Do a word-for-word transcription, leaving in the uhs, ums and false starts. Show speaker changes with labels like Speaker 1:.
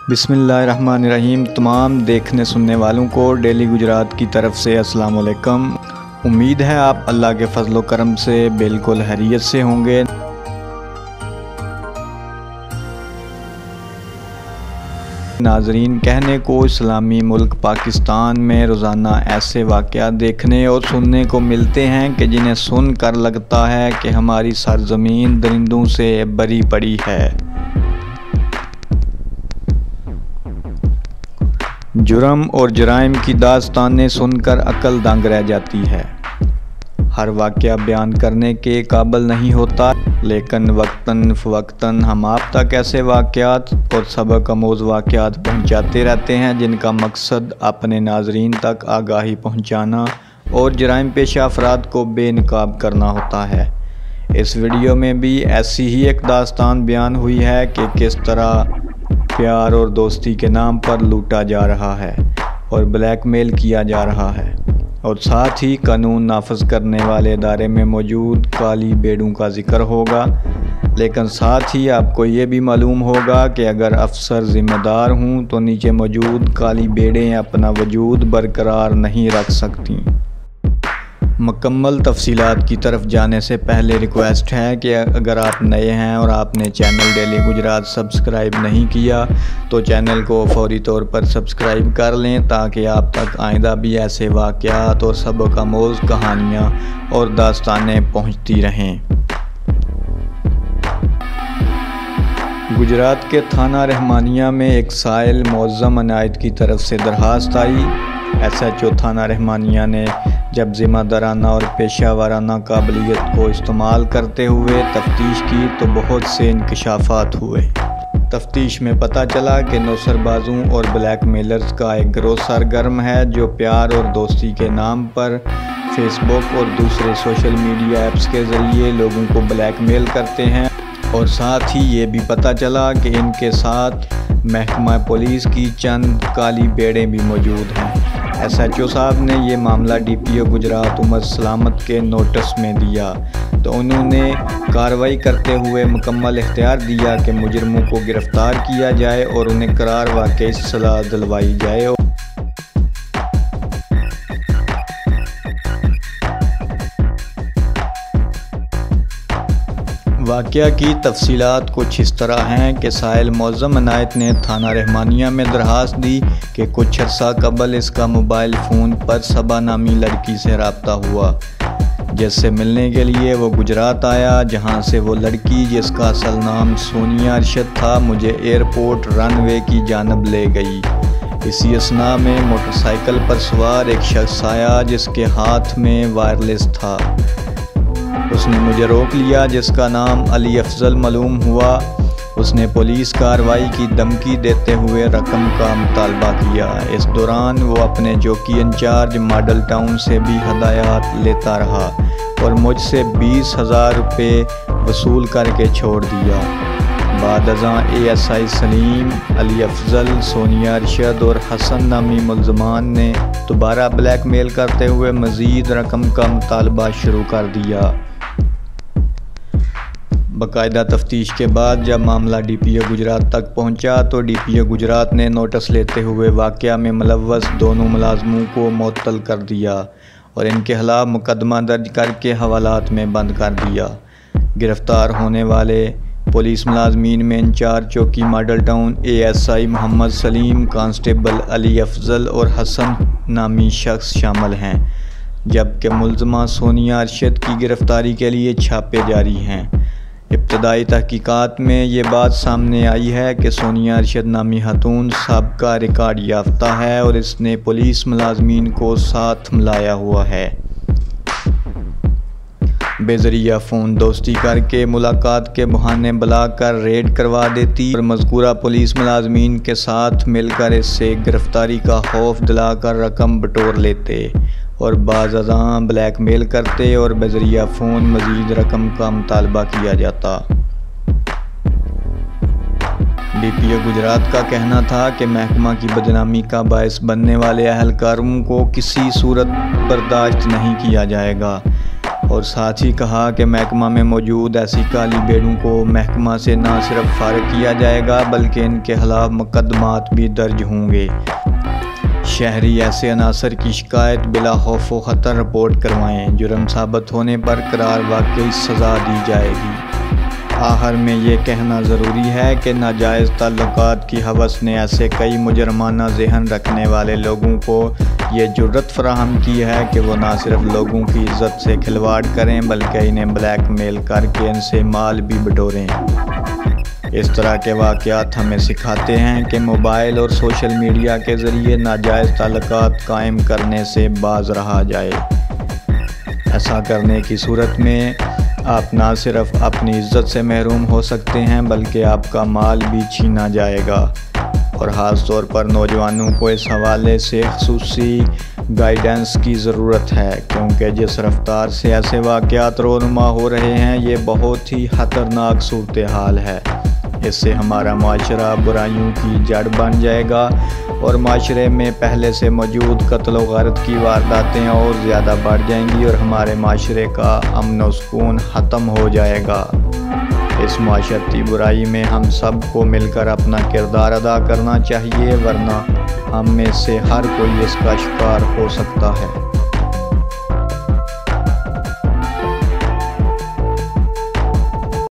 Speaker 1: बिस्मिल्लाहिर्रहमानिर्रहीम। तमाम देखने सुनने वालों को डेली गुजरात की तरफ से अस्सलाम वालेकुम। उम्मीद है आप अल्लाह के फजल करम से बिल्कुल खैरियत से होंगे। नाजरीन, कहने को इस्लामी मुल्क पाकिस्तान में रोज़ाना ऐसे वाक़यात देखने और सुनने को मिलते हैं कि जिन्हें सुन कर लगता है कि हमारी सरज़मीन दरिंदों से भरी पड़ी है। जुर्म और जराइम की दास्तानें सुनकर अक्ल दंग रह जाती है। हर वाक़या बयान करने के काबिल नहीं होता, लेकिन वक्तन फ़वक्तन हम आप तक ऐसे वाक़यात और सबक आमूज़ वाक़यात पहुँचाते रहते हैं जिनका मकसद अपने नाजरीन तक आगाही पहुँचाना और जराइम पेशा अफराद को बेनकाब करना होता है। इस वीडियो में भी ऐसी ही एक दास्तान बयान हुई है कि किस तरह प्यार और दोस्ती के नाम पर लूटा जा रहा है और ब्लैकमेल किया जा रहा है, और साथ ही कानून नाफज करने वाले इदारे में मौजूद काली बेड़ों का जिक्र होगा। लेकिन साथ ही आपको ये भी मालूम होगा कि अगर अफसर ज़िम्मेदार हों तो नीचे मौजूद काली बेड़ें अपना वजूद बरकरार नहीं रख सकती। मुकम्मल तफसीलात की तरफ जाने से पहले रिक्वेस्ट है कि अगर आप नए हैं और आपने चैनल डेली गुजरात सब्सक्राइब नहीं किया तो चैनल को फौरी तौर पर सब्सक्राइब कर लें, ताकि आप तक आइंदा भी ऐसे वाक़यात और सबक आमूज़ कहानियाँ और दास्तानें पहुँचती रहें। गुजरात के थाना रहमानिया में एक साइल मुअज़्ज़म अनायत की तरफ से दरख्वास्त आई। एस एच ओ थाना रहमानिया ने जब ज़िम्मेदाराना और पेशा वाराना काबिलियत को इस्तेमाल करते हुए तफ्तीश की तो बहुत से इंकशाफात हुए। तफ्तीश में पता चला कि नौसरबाजों और ब्लैक मेलर्स का एक गिरोह सरगर्म है जो प्यार और दोस्ती के नाम पर फेसबुक और दूसरे सोशल मीडिया ऐप्स के ज़रिए लोगों को ब्लैकमेल करते हैं। और साथ ही ये भी पता चला कि इनके साथ महकमा पुलिस की चंद काली बेड़ें भी मौजूद हैं। एस एच ओ साहब ने ये मामला D P O Gujarat Umar Salamat के नोटिस में दिया तो उन्होंने कार्रवाई करते हुए मुकम्मल इख्तियार दिया कि मुजरमों को गिरफ़्तार किया जाए और उन्हें करार वाक़ई सलाह दिलवाई जाए। वाक़या की तफसीलात कुछ इस तरह हैं कि साहिल मुअज़्ज़म अनायत ने थाना रहमानिया में दरख्वास्त दी कि कुछ अर्सा कबल इसका मोबाइल फ़ोन पर सबा नामी लड़की से रब्ता हुआ, जिससे मिलने के लिए वो गुजरात आया, जहां से वो लड़की, जिसका असल नाम सोनिया अरशद था, मुझे एयरपोर्ट रनवे की जानब ले गई। इसी असना में मोटरसाइकिल पर सवार एक शख्स आया जिसके हाथ में वायरलेस था। उसने मुझे रोक लिया, जिसका नाम अली अफजल मालूम हुआ। उसने पुलिस कार्रवाई की धमकी देते हुए रकम का मुतालबा किया। इस दौरान वो अपने चौकी इंचार्ज मॉडल टाउन से भी हदायत लेता रहा और मुझसे बीस हज़ार रुपये वसूल करके छोड़ दिया। बाद अज़ां A S I Saleem, Ali Afzal, Sonia Arshad और हसन नामी मुल्ज़मान ने दोबारा ब्लैकमेल करते हुए मज़ीद रकम का मुतालबा शुरू कर दिया। बाकायदा तफ्तीश के बाद जब मामला डी पी ओ गुजरात तक पहुंचा तो डी पी ओ गुजरात ने नोटिस लेते हुए वाक़या में मुलव्वस दोनों मुलाजमों को मुअत्तल कर दिया और इनके खिलाफ मुकदमा दर्ज करके हवालात में बंद कर दिया। गिरफ़्तार होने वाले पुलिस मुलाजमीन में इंचार्ज चौकी model town A S I Mohammad Saleem, constable Ali Afzal और हसन नामी शख्स शामिल हैं, जबकि मुल्ज़मा सोनिया अरशद की गिरफ़्तारी के लिए छापे जारी हैं। इब्तदाई तहकीकात में ये बात सामने आई है कि सोनिया अरशद नामी खातून साबका रिकॉर्ड याफ्ता है और इसने पुलिस मुलाजमीन को साथ मिलाया हुआ है। बेजरिया फ़ोन दोस्ती करके मुलाकात के बहाने बुलाकर रेड करवा देती और मज़कूरा पुलिस मुलाजमीन के साथ मिलकर इससे गिरफ़्तारी का खौफ दिलाकर रकम बटोर लेते और बाज़ अज़ां ब्लैकमेल करते और बेजरिया फ़ोन मज़ीद रकम का मुतालबा किया जाता। डी पी ओ गुजरात का कहना था कि महकमा की बदनामी का बायस बनने वाले अहलकारों को किसी सूरत बर्दाश्त नहीं किया जाएगा। और साथ ही कहा कि महकमा में मौजूद ऐसी काली भेड़ों को महकमा से न सिर्फ फारिग किया जाएगा बल्कि इनके खिलाफ मुकदमात भी दर्ज होंगे। शहरी ऐसे अनासर की शिकायत बिला खौफ व ख़तर रिपोर्ट करवाएं। जुर्म साबित होने पर करार वाकई सज़ा दी जाएगी। आखिर में ये कहना ज़रूरी है कि नाजायज़ ताल्लुकात की हवस ने ऐसे कई मुजरमाना जहन रखने वाले लोगों को ये जुर्रत फराहम की है कि वो ना सिर्फ लोगों की इज़्ज़त से खिलवाड़ करें बल्कि इन्हें ब्लैकमेल करके इनसे माल भी बटोरें। इस तरह के वाक़यात हमें सिखाते हैं कि मोबाइल और सोशल मीडिया के ज़रिए नाजायज़ ताल्लुकात कायम करने से बाज रहा जाए। ऐसा करने की सूरत में आप ना सिर्फ अपनी इज़्ज़त से महरूम हो सकते हैं बल्कि आपका माल भी छीना जाएगा। और ख़ास तौर पर नौजवानों को इस हवाले से ख़ुसूसी गाइडेंस की ज़रूरत है, क्योंकि जिस रफ्तार से ऐसे वाक़यात रोनुमा हो रहे हैं ये बहुत ही ख़तरनाक सूरत हाल है। इससे हमारा माशरा बुराइयों की जड़ बन जाएगा और माशरे में पहले से मौजूद कत्ल व गारत की वारदातें और ज़्यादा बढ़ जाएंगी और हमारे माशरे का अमन व सुकून ख़त्म हो जाएगा। इस माशरती बुराई में हम सब को मिलकर अपना किरदार अदा करना चाहिए, वरना हम में से हर कोई इसका शिकार हो सकता है।